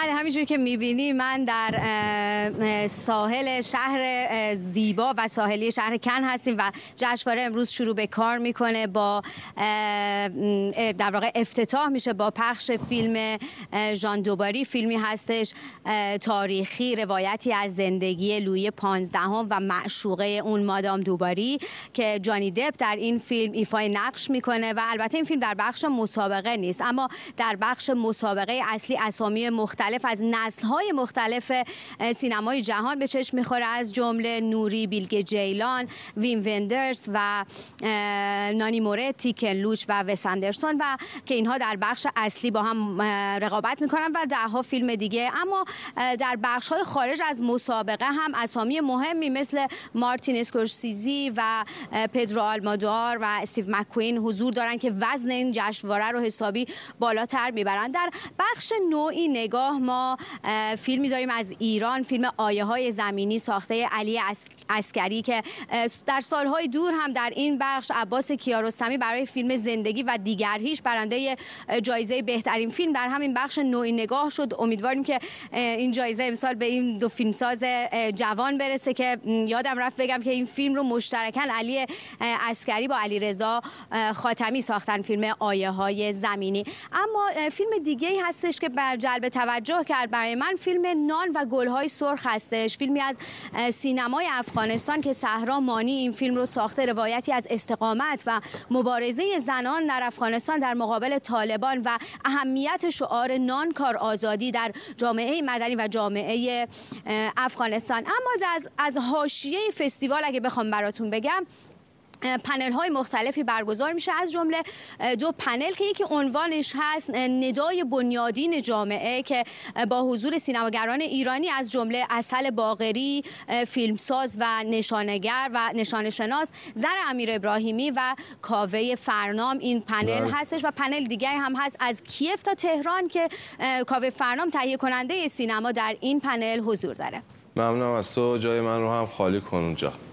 بله، همینجوری که می‌بینی من در ساحل شهر زیبا و ساحلی شهر کن هستیم و جشنواره امروز شروع به کار میکنه با در واقع افتتاح میشه با پخش فیلم ژان دوباری. فیلمی هستش تاریخی، روایتی از زندگی لویی 15 و معشوقه اون مادام دوباری که جانی دپ در این فیلم ایفای نقش میکنه و البته این فیلم در بخش مسابقه نیست، اما در بخش مسابقه اصلی اسامی مختلف از نسل‌های مختلف سینمای جهان به چشم می‌خوره، از جمله نوری بیلگه جیلان، ویم وندرز و نانی موردی، کن لوچ و وس اندرسون و که اینها در بخش اصلی با هم رقابت می‌کنن و ده‌ها فیلم دیگه. اما در بخش‌های خارج از مسابقه هم اسامی مهمی مثل مارتین اسکورسیزی و پدرو آلمودوار و استیو مک‌کوین حضور دارن که وزن این جشنواره رو حسابی بالاتر میبرن. در بخش نوعی نگاه ما فیلمی داریم از ایران، فیلم آیه‌های زمینی ساخته علی عسکری که در سالهای دور هم در این بخش عباس کیارستمی برای فیلم زندگی و دیگر هیچ برنده جایزه بهترین فیلم در همین بخش نوعی نگاه شد. امیدواریم که این جایزه امسال به این دو فیلمساز جوان برسه که یادم رفت بگم که این فیلم رو مشترکاً علی عسکری با علیرضا خاتمی ساختن، فیلم آیه‌های زمینی. اما فیلم دیگه‌ای هستش که جلب توجه کرد برای من، فیلم نان و گل‌های سرخ هستش، فیلمی از سینمای افغانستان که صحرا مانی این فیلم رو ساخته، روایتی از استقامت و مبارزه زنان در افغانستان در مقابل طالبان و اهمیت شعار نان کار آزادی در جامعه مدنی و جامعه افغانستان. اما از حاشیه فستیوال اگه بخوام براتون بگم، پنل های مختلفی برگزار میشه، از جمله دو پنل که یکی عنوانش هست ندای بنیادین جامعه که با حضور سینماگران ایرانی از جمله عسل باقری فیلمساز و نشانگر و نشانشناس، زر امیر ابراهیمی و کاوه فرنام این پنل هستش. و پنل دیگه هم هست از کیف تا تهران که کاوه فرنام تهیه کننده سینما در این پنل حضور داره. ممنونم از تو، جای من رو هم خالی کن اونجا.